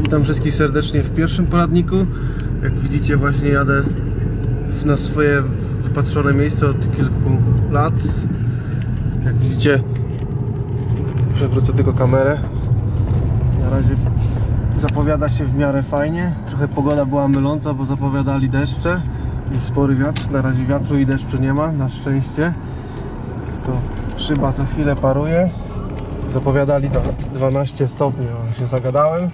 Witam wszystkich serdecznie w pierwszym poradniku. Jak widzicie, właśnie jadę na swoje wypatrzone miejsce od kilku lat. Jak widzicie, przewrócę tylko kamerę. Na razie zapowiada się w miarę fajnie. Trochę pogoda była myląca, bo zapowiadali deszcze i spory wiatr. Na razie wiatru i deszczu nie ma, na szczęście. Tylko szyba co chwilę paruje. Zapowiadali 12 stopni, o, się zagadałem.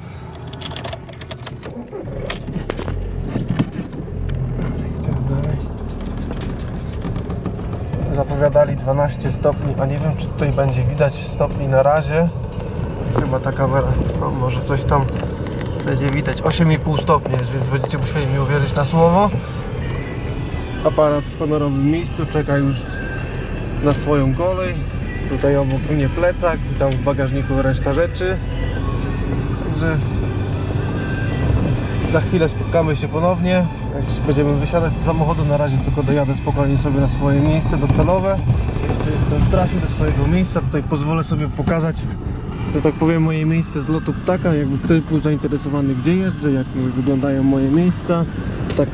Zapowiadali 12 stopni, a nie wiem, czy tutaj będzie widać stopni na razie. Chyba ta kamera, no może coś tam będzie widać. 8,5 stopni jest, więc będziecie musieli mi uwierzyć na słowo. Aparat w honorowym miejscu czeka już na swoją kolej. Tutaj obok mnie plecak i tam w bagażniku reszta rzeczy. Także za chwilę spotkamy się ponownie. Jak będziemy wysiadać z samochodu, na razie tylko dojadę spokojnie sobie na swoje miejsce docelowe. Jeszcze jestem w trasie do swojego miejsca. Tutaj pozwolę sobie pokazać, że tak powiem, moje miejsce z lotu ptaka. Jakby ktoś był zainteresowany, gdzie jeżdżę, jak wyglądają moje miejsca, tak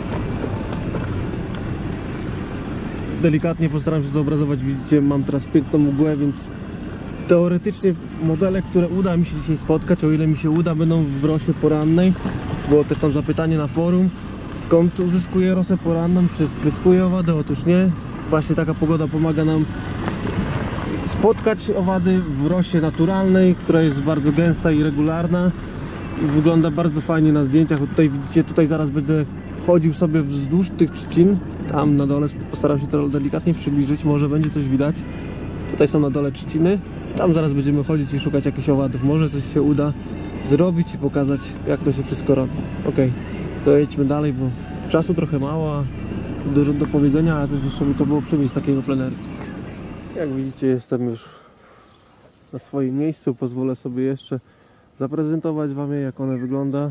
delikatnie postaram się zobrazować. Widzicie, mam teraz piękną mgłę, więc teoretycznie modele, które uda mi się dzisiaj spotkać, o ile mi się uda, będą w rosie porannej. Było też tam zapytanie na forum, skąd uzyskuję rosę poranną, czy spryskuję owady. Otóż nie, właśnie taka pogoda pomaga nam spotkać owady w rosie naturalnej, która jest bardzo gęsta i regularna i wygląda bardzo fajnie na zdjęciach. Tutaj widzicie, tutaj zaraz będę chodził sobie wzdłuż tych trzcin. Tam na dole postaram się to delikatnie przybliżyć, może będzie coś widać. Tutaj są na dole trzciny. Tam zaraz będziemy chodzić i szukać jakichś owadów. Może coś się uda zrobić i pokazać, jak to się wszystko robi. Ok, to jedźmy dalej, bo czasu trochę mało, a dużo do powiedzenia, a też jeszcze by to było przywieźć takiego pleneru. Jak widzicie, jestem już na swoim miejscu. Pozwolę sobie jeszcze zaprezentować wam je, jak one wygląda.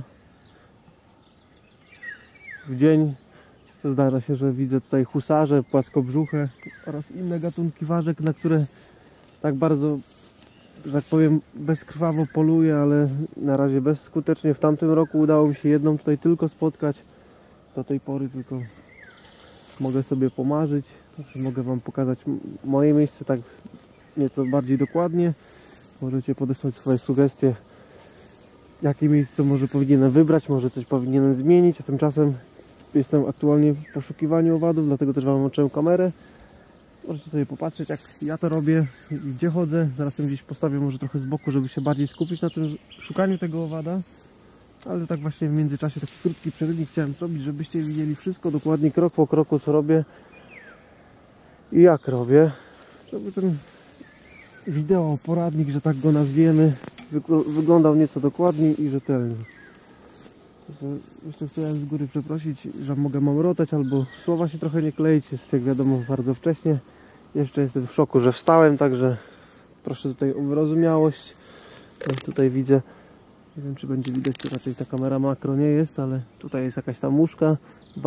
W dzień zdarza się, że widzę tutaj husarze, płaskobrzuche oraz inne gatunki ważek, na które tak bardzo, że tak powiem, bezkrwawo poluję, ale na razie bezskutecznie. W tamtym roku udało mi się jedną tutaj tylko spotkać. Do tej pory tylko mogę sobie pomarzyć. Mogę wam pokazać moje miejsce tak nieco bardziej dokładnie. Możecie podesłać swoje sugestie, jakie miejsce może powinienem wybrać, może coś powinienem zmienić. A tymczasem jestem aktualnie w poszukiwaniu owadów, dlatego też wam włączyłem kamerę. Możecie sobie popatrzeć, jak ja to robię i gdzie chodzę. Zaraz ją gdzieś postawię może trochę z boku, żeby się bardziej skupić na tym szukaniu tego owada. Ale tak właśnie w międzyczasie taki krótki przerywnik chciałem zrobić, żebyście widzieli wszystko dokładnie, krok po kroku, co robię i jak robię. Żeby ten wideo poradnik, że tak go nazwiemy, wyglądał nieco dokładniej i rzetelniej. Jeszcze chciałem z góry przeprosić, że mogę mamrotać albo słowa się trochę nie kleić. Jest, jak wiadomo, bardzo wcześnie. Jeszcze jestem w szoku, że wstałem, także proszę tutaj o wyrozumiałość. Tutaj widzę, nie wiem, czy będzie widać, to raczej ta kamera makro nie jest, ale tutaj jest jakaś tam muszka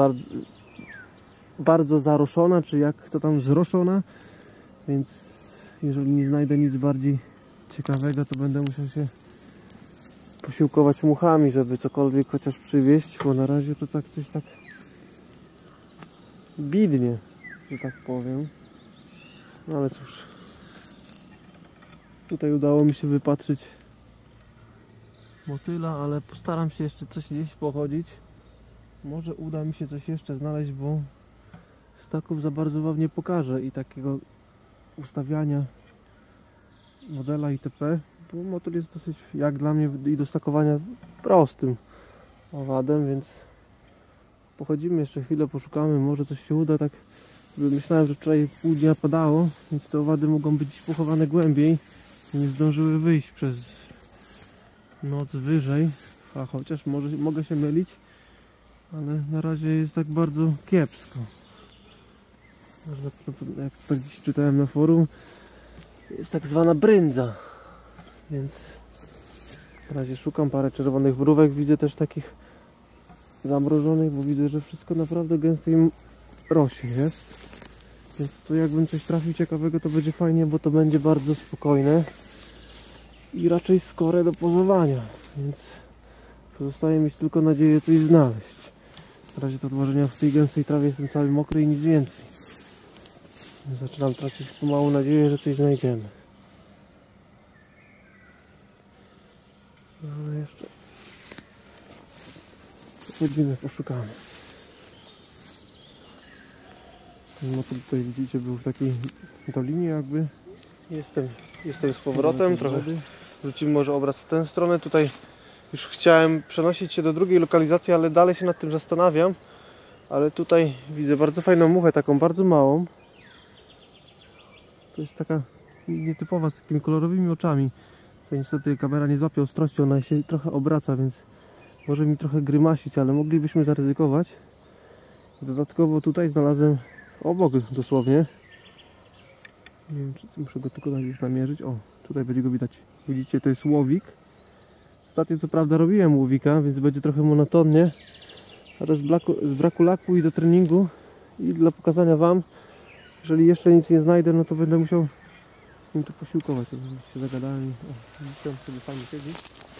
bardzo zaroszona, czy jak to tam zroszona, więc jeżeli nie znajdę nic bardziej ciekawego, to będę musiał się posiłkować muchami, żeby cokolwiek chociaż przywieźć, bo na razie to tak coś tak bidnie, że tak powiem. No ale cóż, tutaj udało mi się wypatrzyć motyla, ale postaram się jeszcze coś gdzieś pochodzić. Może uda mi się coś jeszcze znaleźć, bo staków za bardzo wam nie pokażę i takiego ustawiania modela itp. Bo motor jest dosyć, jak dla mnie i do stakowania, prostym owadem, więc pochodzimy jeszcze chwilę, poszukamy, może coś się uda. Tak myślałem, że wczoraj pół dnia padało, więc te owady mogą być pochowane głębiej, nie zdążyły wyjść przez noc wyżej, a chociaż mogę się mylić, ale na razie jest tak bardzo kiepsko. Jak to tak dziś czytałem na forum, jest tak zwana bryndza. Więc na razie szukam, parę czerwonych mrówek widzę też takich zamrożonych, bo widzę, że wszystko naprawdę gęstej rośnie jest. Więc tu jakbym coś trafił ciekawego, to będzie fajnie, bo to będzie bardzo spokojne i raczej skore do pozowania. Więc Pozostaje mi tylko nadzieję coś znaleźć. Na razie to odłożenia w tej gęstej trawie jestem cały mokry i nic więcej. Zaczynam tracić pomału nadzieję, że coś znajdziemy. No, ale jeszcze godzinę poszukamy. Ten motyl tutaj widzicie był w takiej dolinie jakby. Jestem z powrotem, trochę wrócimy może obraz w tę stronę. Tutaj już chciałem przenosić się do drugiej lokalizacji, ale dalej się nad tym zastanawiam. Ale tutaj widzę bardzo fajną muchę, taką bardzo małą. To jest taka nietypowa, z takimi kolorowymi oczami. To niestety kamera nie złapie ostrości, ona się trochę obraca, więc może mi trochę grymasić, ale moglibyśmy zaryzykować. Dodatkowo tutaj znalazłem obok dosłownie. Nie wiem, czy muszę go tylko najpierw namierzyć. O, tutaj będzie go widać. Widzicie, to jest łowik. Ostatnio co prawda robiłem łowika, więc będzie trochę monotonnie. Ale z braku laku i do treningu i dla pokazania wam, jeżeli jeszcze nic nie znajdę, no to będę musiał im tu posiłkować. Oczywiście zagadałem. O, widzicie, on sobie fajnie siedzi.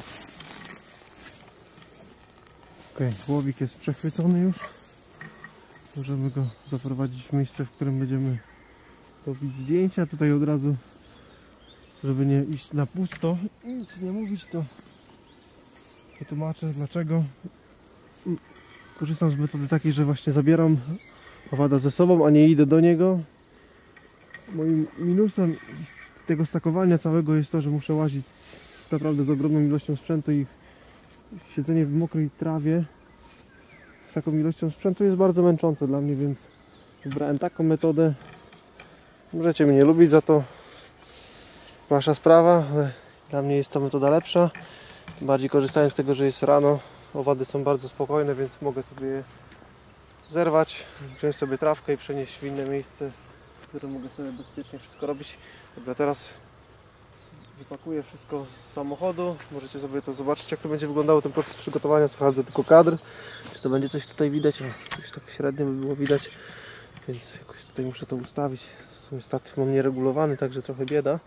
Okej, łowik jest przechwycony już. Możemy go zaprowadzić w miejsce, w którym będziemy robić zdjęcia. Tutaj od razu, żeby nie iść na pusto i nic nie mówić, to wytłumaczę dlaczego. Korzystam z metody takiej, że właśnie zabieram owada ze sobą, a nie idę do niego. Moim minusem tego stakowania całego jest to, że muszę łazić naprawdę z ogromną ilością sprzętu i siedzenie w mokrej trawie z taką ilością sprzętu jest bardzo męczące dla mnie, więc wybrałem taką metodę. Możecie mnie nie lubić za to, wasza sprawa, ale dla mnie jest ta metoda lepsza. Tym bardziej korzystając z tego, że jest rano, owady są bardzo spokojne, więc mogę sobie je zerwać, wziąć sobie trawkę i przenieść w inne miejsce, w którym mogę sobie bezpiecznie wszystko robić. Dobra, teraz wypakuję wszystko z samochodu. Możecie sobie to zobaczyć, jak to będzie wyglądało ten proces przygotowania. Sprawdzę tylko kadr, czy to będzie coś tutaj widać. O, coś tak średnio by było widać, więc jakoś tutaj muszę to ustawić. W sumie statyw mam nieregulowany, także trochę bieda.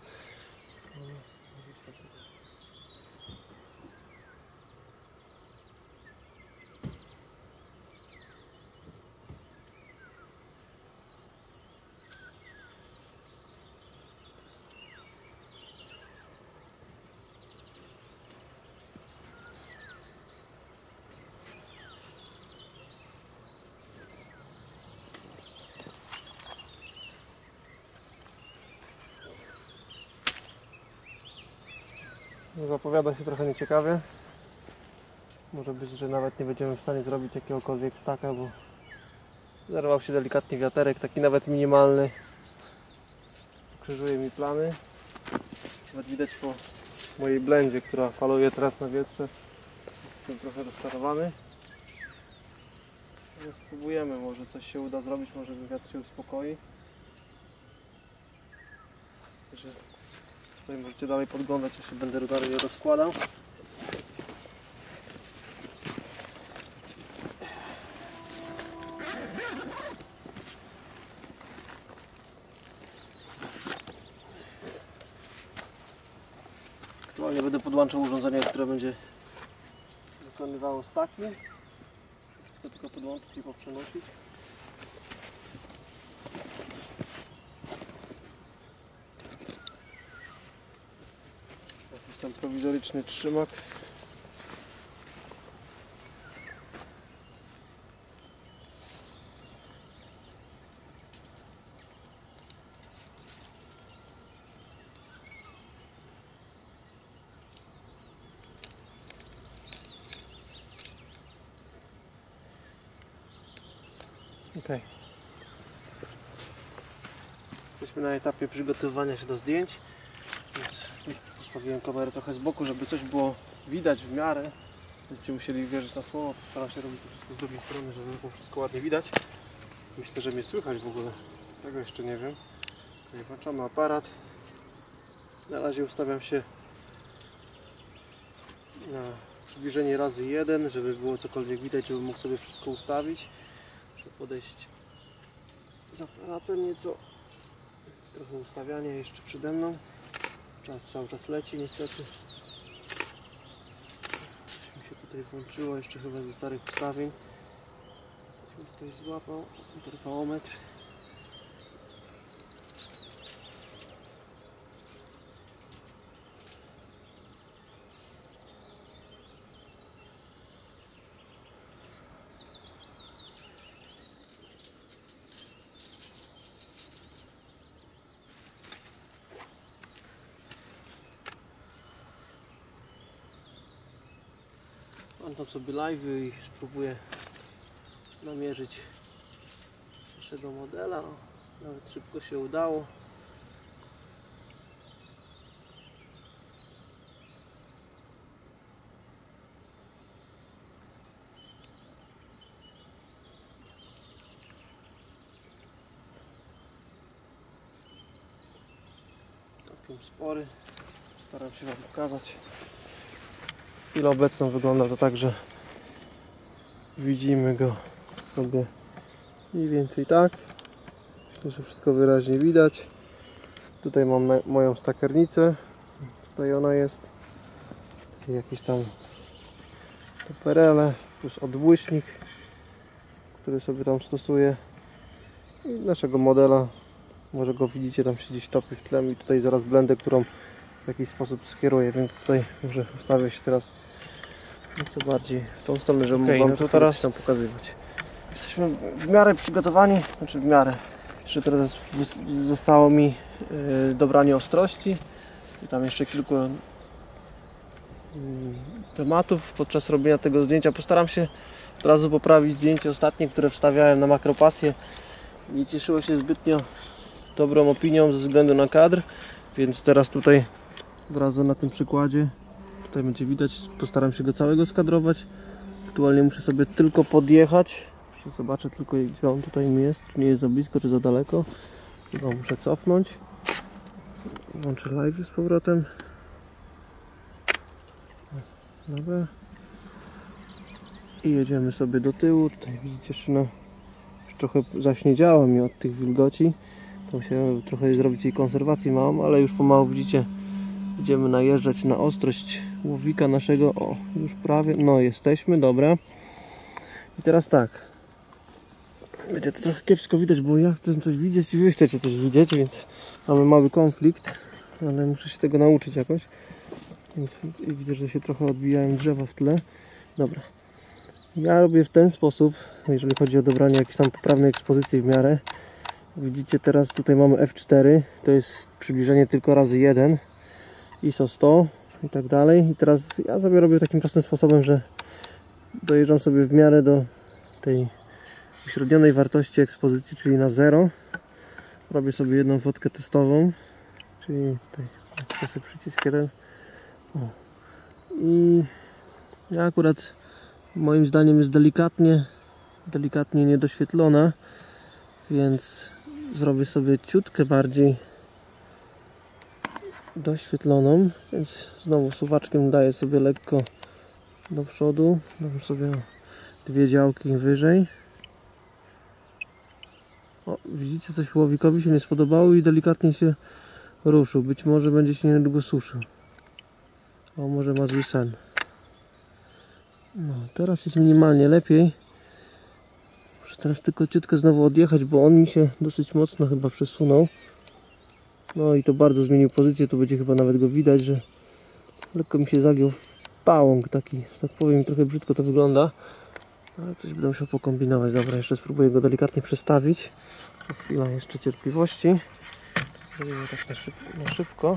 Zapowiada się trochę nieciekawie. Może być, że nawet nie będziemy w stanie zrobić jakiegokolwiek ptaka, bo zerwał się delikatnie wiaterek, taki nawet minimalny. Krzyżuje mi plany. Nawet widać po mojej blendzie, która faluje teraz na wietrze. Jestem trochę rozczarowany. Ale spróbujemy, może coś się uda zrobić, może wiatr się uspokoi. Także tutaj możecie dalej podglądać, ja się będę dalej rozkładał. Aktualnie będę podłączał urządzenie, które będzie wykonywało staki. Wszystko tylko podłączyć i poprzenosić. Jakiś tam prowizoryczny trzymak. Okay. Jesteśmy na etapie przygotowywania się do zdjęć, więc postawiłem kamerę trochę z boku, żeby coś było widać w miarę. Będziecie musieli wierzyć na słowo, postaram się robić to wszystko z drugiej strony, żeby było wszystko ładnie widać. Myślę, że mnie słychać w ogóle, tego jeszcze nie wiem. Okay, włączamy aparat. Na razie ustawiam się na przybliżenie razy 1, żeby było cokolwiek widać, żebym mógł sobie wszystko ustawić. Muszę podejść z aparatem nieco. Jest trochę ustawiania jeszcze przede mną. Czas cały czas leci niestety. Coś mi się tutaj włączyło jeszcze chyba ze starych ustawień. Ktoś złapał interferometr. Włączam sobie live i spróbuję namierzyć naszego modela. O, nawet szybko się udało. Całkiem spory. Staram się Wam pokazać. W chwilę obecną wygląda to tak, że widzimy go sobie mniej więcej tak. Myślę, że wszystko wyraźnie widać. Tutaj mam moją stakernicę. Tutaj ona jest. Jakieś tam perele plus odbłyśnik, który sobie tam stosuję. I naszego modela. Może go widzicie, tam się gdzieś topi w tle. I tutaj zaraz blendę, którą w jakiś sposób skieruję, więc tutaj może ustawię się teraz nieco bardziej w tą stronę, żeby mógł Wam to teraz tam pokazywać. Jesteśmy w miarę przygotowani, znaczy w miarę. Jeszcze teraz zostało mi dobranie ostrości i tam jeszcze kilku tematów podczas robienia tego zdjęcia. Postaram się od razu poprawić zdjęcie ostatnie, które wstawiałem na makropasję. Nie cieszyło się zbytnio dobrą opinią ze względu na kadr, więc teraz tutaj od razu na tym przykładzie tutaj będzie widać, postaram się go całego skadrować. Aktualnie muszę sobie tylko podjechać. Zobaczę tylko, gdzie on tutaj mi jest, czy nie jest za blisko, czy za daleko. Chyba muszę cofnąć. Włączę live z powrotem. Dobra. I jedziemy sobie do tyłu. Tutaj widzicie, szyna już trochę zaśniedziała mi od tych wilgoci. To musiałem trochę zrobić jej konserwacji małą, ale już pomału widzicie, będziemy najeżdżać na ostrość łowika naszego. O, już prawie, no jesteśmy, dobra. I teraz tak. Będzie to trochę kiepsko widać, bo ja chcę coś widzieć i wy chcecie coś widzieć, więc mamy mały konflikt, ale muszę się tego nauczyć jakoś. Więc widzę, że się trochę odbijają drzewa w tle. Dobra. Ja robię w ten sposób, jeżeli chodzi o dobranie jakiejś tam poprawnej ekspozycji w miarę. Widzicie, teraz tutaj mamy F4, to jest przybliżenie tylko razy 1, ISO 100 i tak dalej. I teraz ja sobie robię takim prostym sposobem, że dojeżdżam sobie w miarę do tej uśrednionej wartości ekspozycji, czyli na 0. Robię sobie jedną fotkę testową, czyli tutaj naciskam przycisk 1. O. I ja akurat moim zdaniem jest delikatnie niedoświetlona, więc zrobię sobie ciutkę bardziej doświetloną, więc znowu suwaczkiem daję sobie lekko do przodu, dam sobie 2 działki wyżej. O, widzicie, coś łowikowi się nie spodobało i delikatnie się ruszył. Być może będzie się niedługo suszył. O, może ma zły sen. No, teraz jest minimalnie lepiej. Muszę teraz tylko ciutkę znowu odjechać, bo on mi się dosyć mocno chyba przesunął. No i to bardzo zmienił pozycję. Tu będzie chyba nawet go widać, że lekko mi się zagiął w pałąk taki, że tak powiem, trochę brzydko to wygląda. Ale coś będę musiał pokombinować. Dobra, jeszcze spróbuję go delikatnie przestawić. Chwila jeszcze cierpliwości. Zrobimy tak na szybko.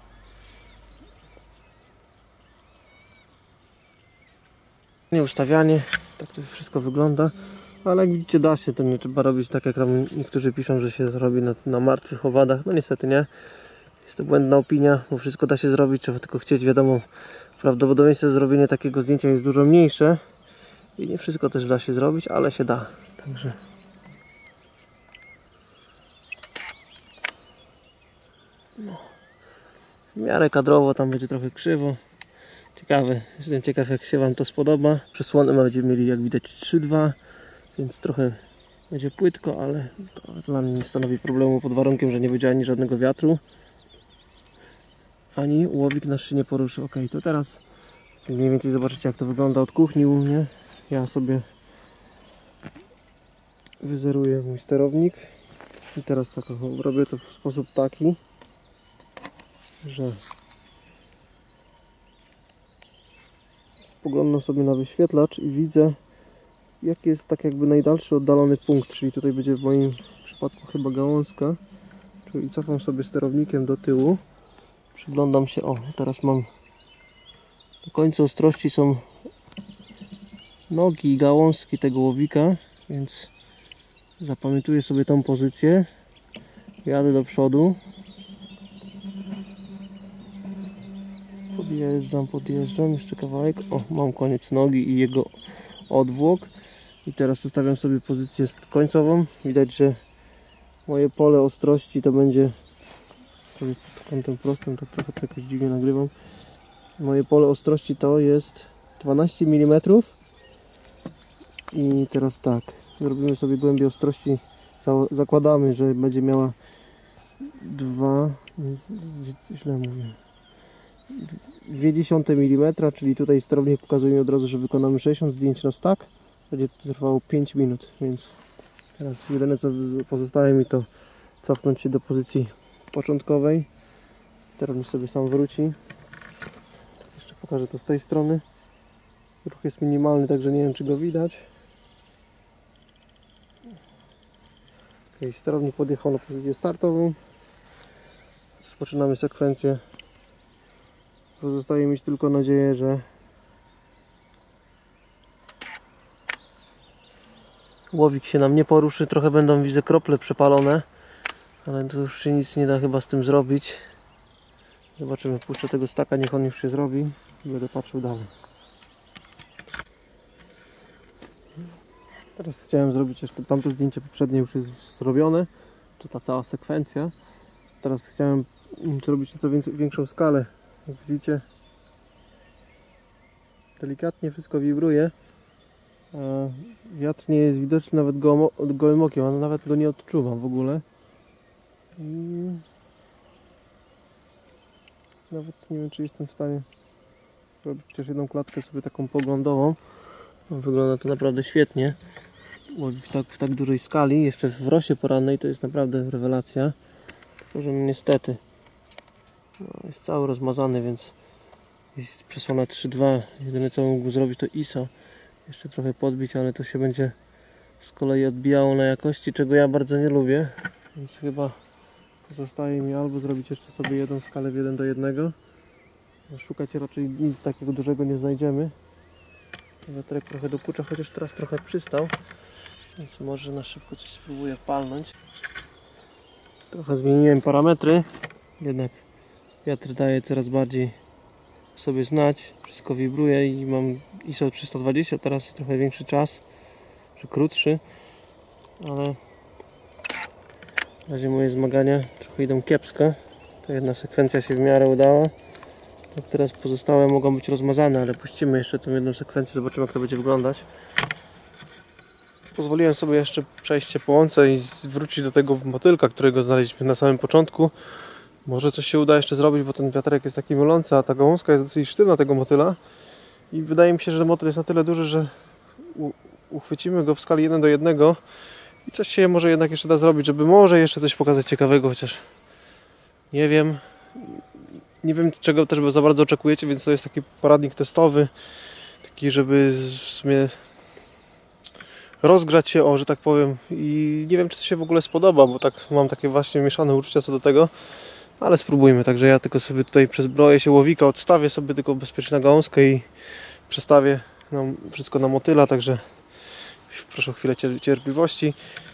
Ustawianie, tak to wszystko wygląda. Ale jak widzicie, da się, to nie trzeba robić tak jak tam niektórzy piszą, że się robi na martwych owadach. No niestety nie. Jest to błędna opinia, bo wszystko da się zrobić, trzeba tylko chcieć. Wiadomo, prawdopodobieństwo zrobienia takiego zdjęcia jest dużo mniejsze. I nie wszystko też da się zrobić, ale się da. Także no. W miarę kadrowo tam będzie trochę krzywo. Ciekawe, jestem ciekaw, jak się Wam to spodoba. Przesłony będziemy mieli, jak widać, 3.2, więc trochę będzie płytko, ale to dla mnie nie stanowi problemu pod warunkiem, że nie będzie ani żadnego wiatru, ani łowik nasz się nie poruszy. Ok, to teraz Mniej więcej zobaczycie, jak to wygląda od kuchni u mnie. Ja sobie wyzeruję mój sterownik i teraz tak robię to w sposób taki, że spoglądam sobie na wyświetlacz i widzę, jaki jest tak jakby najdalszy oddalony punkt, czyli tutaj będzie w moim przypadku chyba gałązka, czyli cofam sobie sterownikiem do tyłu, przyglądam się, o teraz mam na końcu ostrości są nogi i gałązki tego łowika, więc zapamiętuję sobie tą pozycję, jadę do przodu, podjeżdżam jeszcze kawałek, o mam koniec nogi i jego odwłok i teraz ustawiam sobie pozycję końcową. Widać, że moje pole ostrości to będzie, sobie pod kątem prostym, tak trochę jakoś dziwnie nagrywam, moje pole ostrości to jest 12 mm i teraz tak, robimy sobie głębię ostrości, zakładamy, że będzie miała 0,2 mm, czyli tutaj sterownik pokazuje mi od razu, że wykonamy 60 zdjęć na stack. Będzie to trwało 5 minut, więc teraz jedyne co pozostaje mi to cofnąć się do pozycji początkowej. Sterownik sobie sam wróci. Jeszcze pokażę to z tej strony. Ruch jest minimalny, także nie wiem, czy go widać. Ok, sterownik podjechał na pozycję startową. Rozpoczynamy sekwencję. Pozostaje mieć tylko nadzieję, że łowik się nam nie poruszy. Trochę będą, widzę, krople przepalone, ale to już się nic nie da chyba z tym zrobić. Zobaczymy, puszczę tego staka, niech on już się zrobi i będę patrzył dalej. Teraz chciałem zrobić jeszcze tamto zdjęcie poprzednie, już jest zrobione, to ta cała sekwencja. Teraz chciałem zrobić nieco większą skalę. Jak widzicie, delikatnie wszystko wibruje. Wiatr nie jest widoczny nawet gołym okiem, ale nawet go nie odczuwam w ogóle. Nawet nie wiem, czy jestem w stanie zrobić chociaż jedną klatkę sobie taką poglądową. Wygląda to naprawdę świetnie. W tak dużej skali, jeszcze w rosie porannej, to jest naprawdę rewelacja. Tylko że niestety jest cały rozmazany, więc jest przesłona 3.2. Jedyne co mógł zrobić to ISO. Jeszcze trochę podbić, ale to się będzie z kolei odbijało na jakości, czego ja bardzo nie lubię. Więc chyba pozostaje mi albo zrobić jeszcze sobie jedną skalę w 1:1. Szukać raczej nic takiego dużego nie znajdziemy. Wiatrek trochę dokucza, chociaż teraz trochę przystał. Więc może na szybko coś spróbuję palnąć. Trochę zmieniłem parametry. Jednak wiatr daje coraz bardziej sobie znać. Wszystko wibruje i mam ISO 320, teraz trochę większy czas, że krótszy, ale w razie moje zmagania trochę idą kiepsko. To jedna sekwencja się w miarę udała. Tak teraz pozostałe mogą być rozmazane, ale puścimy jeszcze tą jedną sekwencję, zobaczymy, jak to będzie wyglądać. Pozwoliłem sobie jeszcze przejść się po łące i wrócić do tego motylka, którego znaleźliśmy na samym początku. Może coś się uda jeszcze zrobić, bo ten wiaterek jest taki mylący, a ta gałązka jest dosyć sztywna tego motyla. I wydaje mi się, że motyl jest na tyle duży, że uchwycimy go w skali 1:1 i coś się może jednak jeszcze da zrobić, żeby może jeszcze coś pokazać ciekawego, chociaż nie wiem. Nie wiem, czego też za bardzo oczekujecie, więc to jest taki poradnik testowy, taki, żeby w sumie rozgrzać się, że tak powiem, i nie wiem, czy to się w ogóle spodoba, bo tak mam takie właśnie mieszane uczucia co do tego, ale spróbujmy. Także ja tylko sobie tutaj przezbroję się łowika, odstawię sobie tylko bezpiecznie gałązkę i przestawię wszystko na motyla, także proszę o chwilę cierpliwości.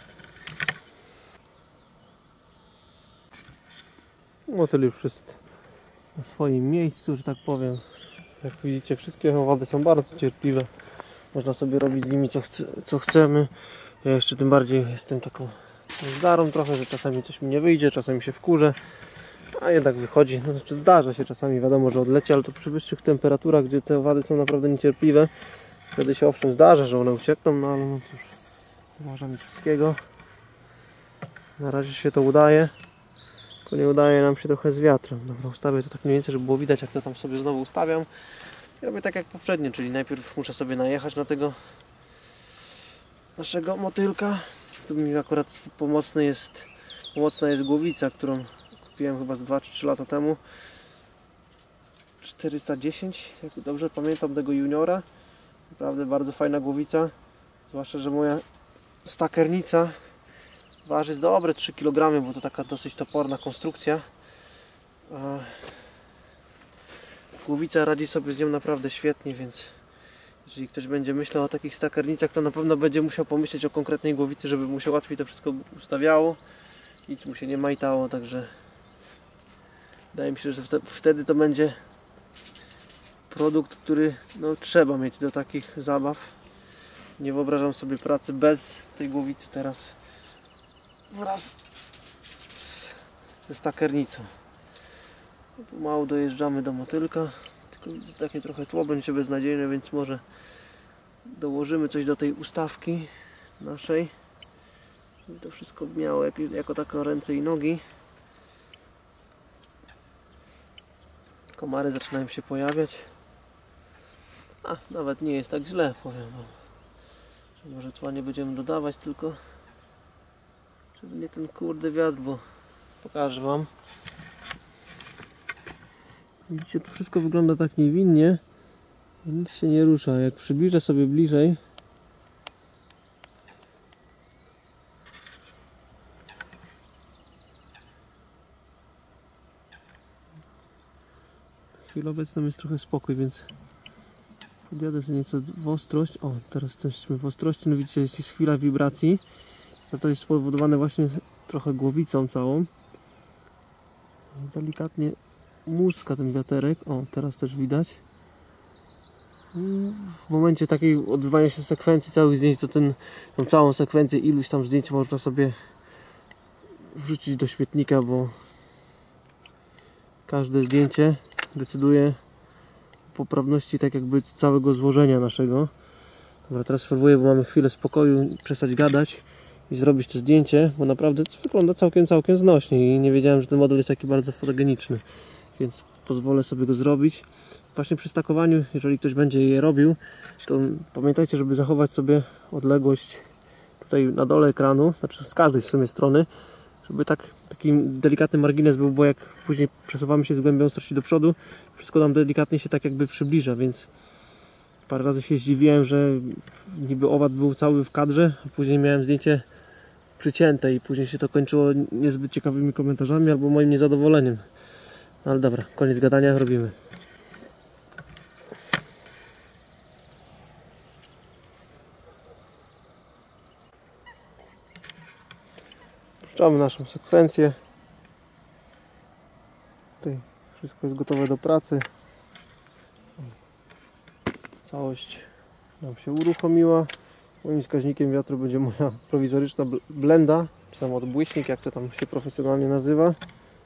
Motyl już jest na swoim miejscu, że tak powiem. Jak widzicie, wszystkie owady są bardzo cierpliwe. Można sobie robić z nimi co chcemy. Ja jeszcze tym bardziej jestem taką zdarą trochę, że czasami coś mi nie wyjdzie, czasami się wkurzę, a jednak wychodzi. No, znaczy zdarza się czasami, wiadomo, że odleci, ale to przy wyższych temperaturach, gdzie te owady są naprawdę niecierpliwe, wtedy się owszem zdarza, że one uciekną, no ale no cóż, nie można mieć wszystkiego. Na razie się to udaje, tylko nie udaje nam się trochę z wiatrem. Dobra, ustawię to tak mniej więcej, żeby było widać, jak to tam sobie znowu ustawiam. robię tak jak poprzednio, czyli najpierw muszę sobie najechać na tego naszego motylka. Tu mi akurat pomocna jest głowica, którą kupiłem chyba z 2 czy 3 lata temu. 410, jak dobrze pamiętam, tego juniora. Naprawdę bardzo fajna głowica. Zwłaszcza, że moja stakernica waży dobre 3 kg, bo to taka dosyć toporna konstrukcja. A głowica radzi sobie z nią naprawdę świetnie, więc jeżeli ktoś będzie myślał o takich stakernicach, to na pewno będzie musiał pomyśleć o konkretnej głowicy, żeby mu się łatwiej to wszystko ustawiało. Nic mu się nie majtało, także wydaje mi się, że wtedy to będzie produkt, który no, trzeba mieć do takich zabaw. Nie wyobrażam sobie pracy bez tej głowicy teraz wraz ze stakernicą. Pomału dojeżdżamy do motylka, tylko widzę, takie trochę tło będzie beznadziejne, więc może dołożymy coś do tej ustawki naszej, żeby to wszystko miało jako takie ręce i nogi. Komary zaczynają się pojawiać. A, nawet nie jest tak źle, powiem wam. Że może tła nie będziemy dodawać, tylko żeby nie ten kurde wiatr, bo pokażę wam. Widzicie, to wszystko wygląda tak niewinnie, nic się nie rusza. Jak przybliżę sobie bliżej, w chwili obecną jest trochę spokój, więc podjadę sobie nieco w ostrość. O, teraz jesteśmy w ostrości. No widzicie, jest chwila wibracji. A to jest spowodowane właśnie trochę głowicą całą. Delikatnie muska ten wiaterek. O, teraz też widać. W momencie takiej odbywania się sekwencji całych zdjęć, to tą całą sekwencję iluś tam zdjęć można sobie wrzucić do śmietnika, bo każde zdjęcie decyduje o poprawności tak jakby całego złożenia naszego. Dobra, teraz spróbuję, bo mamy chwilę spokoju, przestać gadać i zrobić to zdjęcie, bo naprawdę wygląda całkiem znośnie i nie wiedziałem, że ten model jest taki bardzo fotogeniczny, więc pozwolę sobie go zrobić. Właśnie przy stakowaniu, jeżeli ktoś będzie je robił, to pamiętajcie, żeby zachować sobie odległość tutaj na dole ekranu, znaczy z każdej w sumie strony, żeby taki delikatny margines był, bo jak później przesuwamy się z głębią ostrości do przodu, wszystko tam delikatnie się tak jakby przybliża, więc parę razy się zdziwiłem, że niby owad był cały w kadrze, a później miałem zdjęcie przycięte i później się to kończyło niezbyt ciekawymi komentarzami albo moim niezadowoleniem. No ale dobra, koniec gadania, robimy. Puszczamy naszą sekwencję. Tutaj wszystko jest gotowe do pracy. Całość nam się uruchomiła. Moim wskaźnikiem wiatru będzie moja prowizoryczna blenda, czy tam odbłyśnik, jak to tam się profesjonalnie nazywa.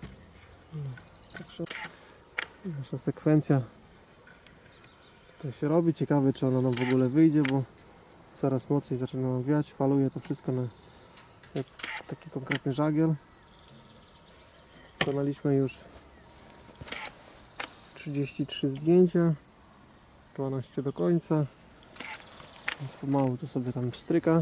Także nasza sekwencja tutaj się robi. Ciekawe, czy ona nam w ogóle wyjdzie, bo coraz mocniej zaczyna nam wiać. Faluje to wszystko na taki konkretny żagiel. Wykonaliśmy już 33 zdjęcia, 12 do końca. Pomału to sobie tam stryka.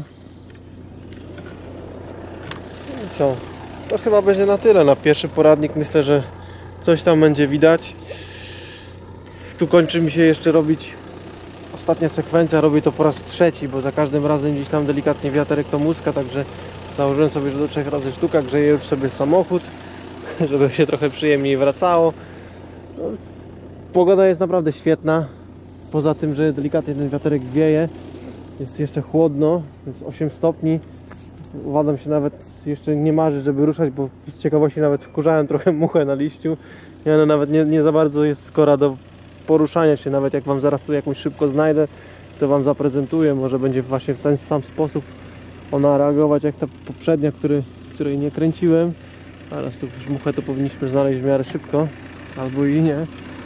I co? To chyba będzie na tyle na pierwszy poradnik. Myślę, że coś tam będzie widać. Tu kończy mi się jeszcze robić ostatnia sekwencja. Robię to po raz trzeci, bo za każdym razem gdzieś tam delikatnie wiaterek to muska, także założyłem sobie, że do 3 razy sztuka. Grzeję już sobie samochód, żeby się trochę przyjemniej wracało. No, pogoda jest naprawdę świetna. Poza tym, że delikatnie ten wiaterek wieje, jest jeszcze chłodno, jest 8 stopni. Owadom się nawet jeszcze nie marzy, żeby ruszać, bo z ciekawości nawet wkurzałem trochę muchę na liściu. No, nawet nie za bardzo jest skora do poruszania się. Nawet jak wam zaraz tu jakąś szybko znajdę, to wam zaprezentuję. Może będzie właśnie w ten sam sposób ona reagować jak ta poprzednia, której nie kręciłem. Teraz tu już muchę to powinniśmy znaleźć w miarę szybko, albo i nie.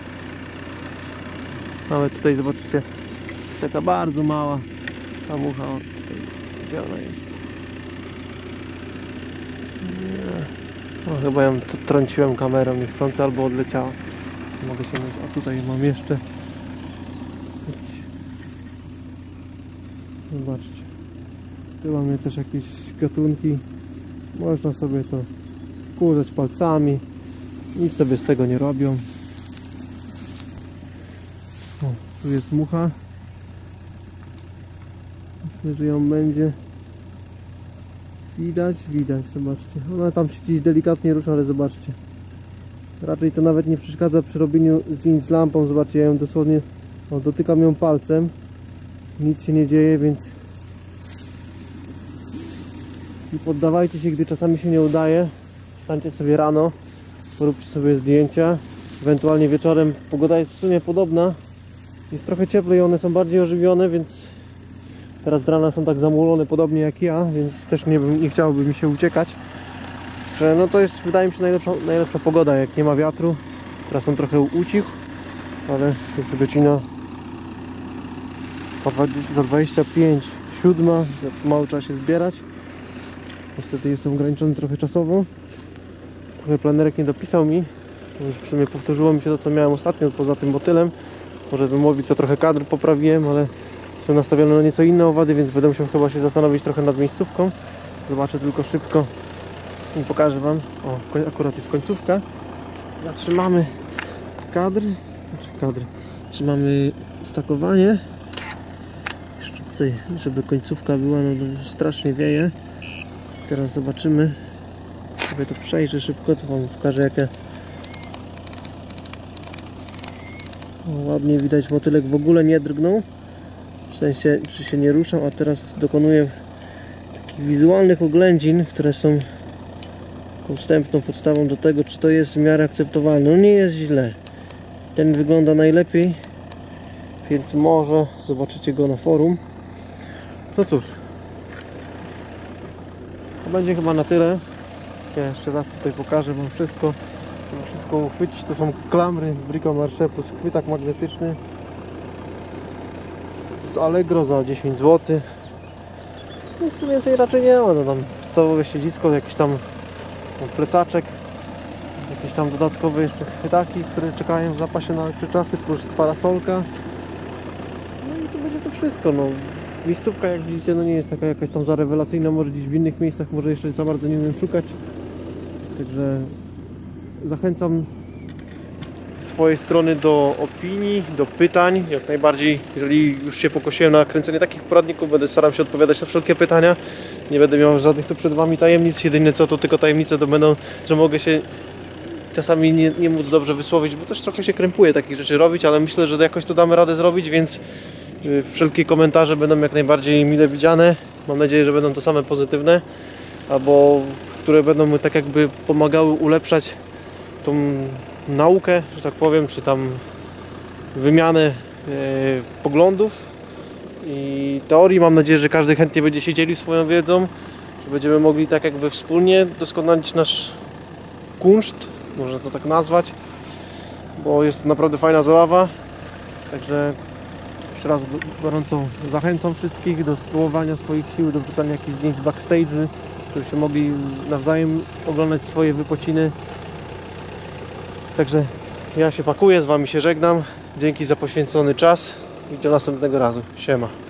Nawet tutaj zobaczycie, taka bardzo mała ta mucha. O, tutaj, gdzie ona jest? Nie. No, chyba ją trąciłem kamerą niechcący, albo odleciała. Mogę się mieć. A tutaj mam jeszcze Zobaczcie. Tu mamy też jakieś gatunki. Można sobie to wkurzać palcami. Nic sobie z tego nie robią. O, tu jest mucha. Myślę, że ją będzie widać, zobaczcie. Ona tam się gdzieś delikatnie rusza, ale zobaczcie. Raczej to nawet nie przeszkadza przy robieniu zdjęć z lampą. Zobaczcie, ja ją dosłownie dotykam ją palcem. Nic się nie dzieje, więc nie poddawajcie się, gdy czasami się nie udaje. Wstańcie sobie rano, poróbcie sobie zdjęcia. Ewentualnie wieczorem. Pogoda jest w sumie podobna. Jest trochę cieplej, one są bardziej ożywione, więc teraz z rana są tak zamulone podobnie jak ja, więc też nie chciałoby mi się uciekać. Że no to jest, wydaje mi się, najlepsza pogoda, jak nie ma wiatru. Teraz on trochę ucichł, ale jest godzina za 25, 7, mało trzeba się zbierać. Niestety jestem ograniczony trochę czasowo. Trochę planerek nie dopisał mi. Już w sumie powtórzyło mi się to, co miałem ostatnio, poza tym motylem. Może bym mówił, to trochę kadr poprawiłem, ale są nastawione na nieco inne owady, więc będę musiał chyba się zastanowić trochę nad miejscówką. Zobaczę tylko szybko i pokażę Wam. O, akurat jest końcówka. Zatrzymamy kadr. Trzymamy stakowanie. Jeszcze tutaj, żeby końcówka była, no strasznie wieje. Teraz zobaczymy. Sobie to przejrzę szybko, to Wam pokażę, jakie ładnie widać, motylek w ogóle nie drgnął. W sensie, czy się nie ruszał, a teraz dokonuję takich wizualnych oględzin, które są wstępną podstawą do tego, czy to jest w miarę akceptowalne. No nie jest źle. Ten wygląda najlepiej, więc może zobaczycie go na forum. No cóż, to będzie chyba na tyle. Ja jeszcze raz tutaj pokażę Wam wszystko. Żeby wszystko uchwycić, to są klamry z Brico-Marché plus chwytak magnetyczny z Allegro za 10 zł. Nic więcej raczej nie ma. No tam podstawowe siedzisko, jakiś tam plecaczek, jakieś tam dodatkowe jeszcze chwytaki, które czekają w zapasie na lepsze czasy, plus parasolka. No i to będzie to wszystko. No. Miejscówka, jak widzicie, no nie jest taka jakaś tam zarewelacyjna, może gdzieś w innych miejscach, może jeszcze za bardzo nie umiem szukać. Także zachęcam z swojej strony do opinii, do pytań. Jak najbardziej, jeżeli już się pokosiłem na kręcenie takich poradników, będę starał się odpowiadać na wszelkie pytania. Nie będę miał żadnych tu przed Wami tajemnic. Jedyne co, to tylko tajemnice to będą, że mogę się czasami nie móc dobrze wysłowić, bo też trochę się krępuję takich rzeczy robić, ale myślę, że jakoś to damy radę zrobić, więc wszelkie komentarze będą jak najbardziej mile widziane. Mam nadzieję, że będą to same pozytywne, albo które będą mi tak jakby pomagały ulepszać tą naukę, że tak powiem, czy tam wymianę poglądów i teorii. Mam nadzieję, że każdy chętnie będzie się dzielił swoją wiedzą, że będziemy mogli tak jakby wspólnie doskonalić nasz kunszt, można to tak nazwać, bo jest to naprawdę fajna zabawa. Także jeszcze raz gorąco zachęcam wszystkich do spróbowania swoich sił, do wrzucania jakichś zdjęć backstage, żebyście mogli nawzajem oglądać swoje wypociny. Także ja się pakuję, z Wami się żegnam. Dzięki za poświęcony czas i do następnego razu. Siema.